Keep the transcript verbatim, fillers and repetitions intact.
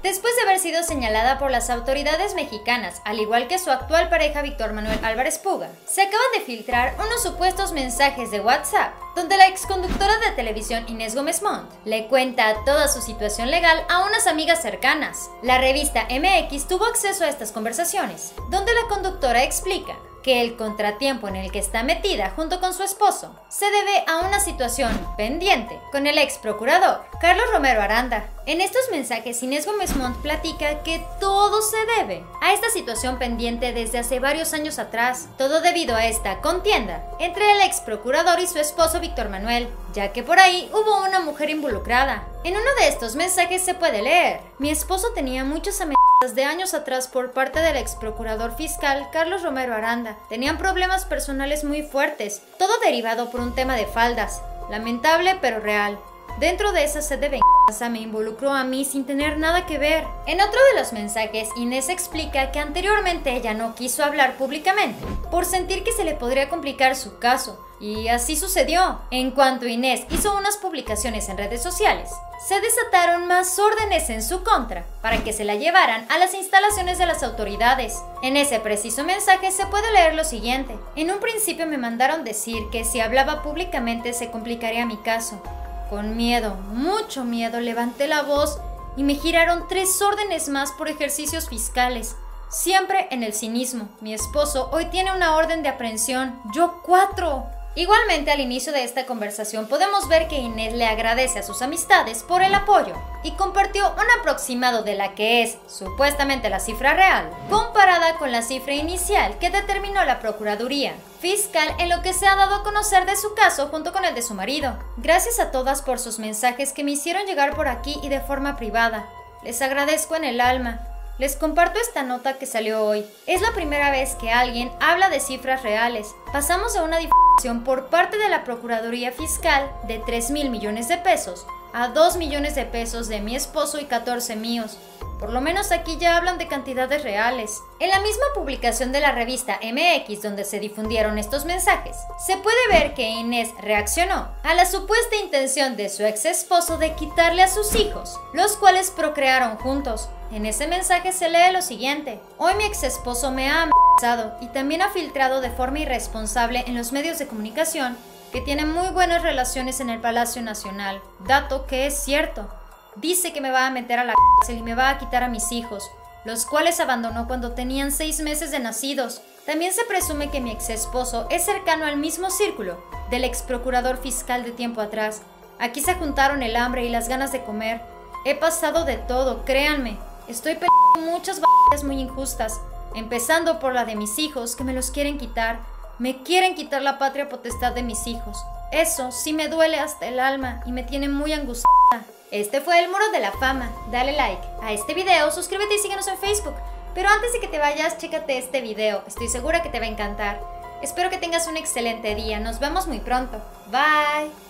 Después de haber sido señalada por las autoridades mexicanas, al igual que su actual pareja Víctor Manuel Álvarez Puga, se acaban de filtrar unos supuestos mensajes de WhatsApp, donde la exconductora de televisión Inés Gómez Montt le cuenta toda su situación legal a unas amigas cercanas. La revista M X tuvo acceso a estas conversaciones, donde la conductora explica que el contratiempo en el que está metida junto con su esposo se debe a una situación pendiente con el ex procurador Carlos Romero Aranda. En estos mensajes, Inés Gómez Montt platica que todo se debe a esta situación pendiente desde hace varios años atrás, todo debido a esta contienda entre el ex procurador y su esposo Víctor Manuel, ya que por ahí hubo una mujer involucrada. En uno de estos mensajes se puede leer: mi esposo tenía muchas amenazas de años atrás por parte del ex procurador fiscal Carlos Romero Aranda. Tenían problemas personales muy fuertes, todo derivado por un tema de faldas. Lamentable pero real. Dentro de esa sed de venganza me involucró a mí sin tener nada que ver. En otro de los mensajes, Inés explica que anteriormente ella no quiso hablar públicamente por sentir que se le podría complicar su caso, y así sucedió. En cuanto Inés hizo unas publicaciones en redes sociales, se desataron más órdenes en su contra para que se la llevaran a las instalaciones de las autoridades. En ese preciso mensaje se puede leer lo siguiente: en un principio me mandaron decir que si hablaba públicamente se complicaría mi caso. Con miedo, mucho miedo, levanté la voz y me giraron tres órdenes más por ejercicios fiscales. Siempre en el cinismo. Mi esposo hoy tiene una orden de aprehensión, yo cuatro. Igualmente, al inicio de esta conversación podemos ver que Inés le agradece a sus amistades por el apoyo y compartió un aproximado de la que es supuestamente la cifra real, comparada con la cifra inicial que determinó la Procuraduría Fiscal en lo que se ha dado a conocer de su caso junto con el de su marido. Gracias a todas por sus mensajes que me hicieron llegar por aquí y de forma privada. Les agradezco en el alma. Les comparto esta nota que salió hoy. Es la primera vez que alguien habla de cifras reales. Pasamos de una difamación por parte de la Procuraduría Fiscal de tres mil millones de pesos a dos millones de pesos de mi esposo y catorce míos. Por lo menos aquí ya hablan de cantidades reales. En la misma publicación de la revista M X donde se difundieron estos mensajes, se puede ver que Inés reaccionó a la supuesta intención de su ex esposo de quitarle a sus hijos, los cuales procrearon juntos. En ese mensaje se lee lo siguiente: hoy mi ex esposo me ha amenazado y también ha filtrado de forma irresponsable en los medios de comunicación que tiene muy buenas relaciones en el Palacio Nacional, dato que es cierto. Dice que me va a meter a la cárcel y me va a quitar a mis hijos, los cuales abandonó cuando tenían seis meses de nacidos. También se presume que mi ex esposo es cercano al mismo círculo del ex procurador fiscal de tiempo atrás. Aquí se juntaron el hambre y las ganas de comer. He pasado de todo, créanme. Estoy peleando muchas batallas muy injustas, empezando por la de mis hijos que me los quieren quitar. Me quieren quitar la patria potestad de mis hijos. Eso sí me duele hasta el alma y me tiene muy angustiada. Este fue el Muro de la Fama. Dale like a este video, suscríbete y síguenos en Facebook. Pero antes de que te vayas, chécate este video. Estoy segura que te va a encantar. Espero que tengas un excelente día. Nos vemos muy pronto. Bye.